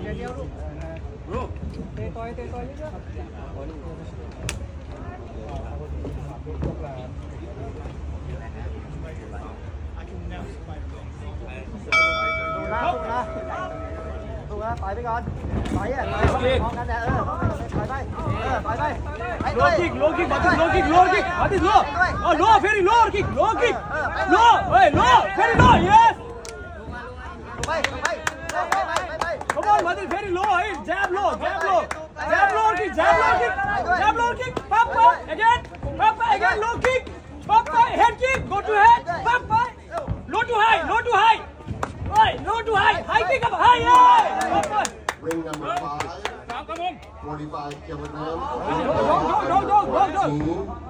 เตะต่อยเยอะถูกนะต่อยไปก่อนต่อยอ่ะมองกันแหละต่อยไปโลคิกมาถึงโลคิกมาถึงโลโลเฟรี่โลคิกโลเฮ้ยโลเฟรี่โล yes ไปcome on มาถึงเฟรี่โลเฮ้ยjab low kick pop again low kick pop head kick go to head pop low to high low to high kick up high Ring number 5, 45 kilograms. Go.